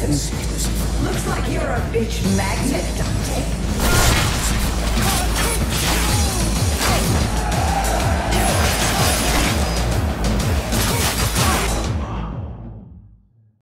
Listen, looks like you're a bitch magnet, Dante.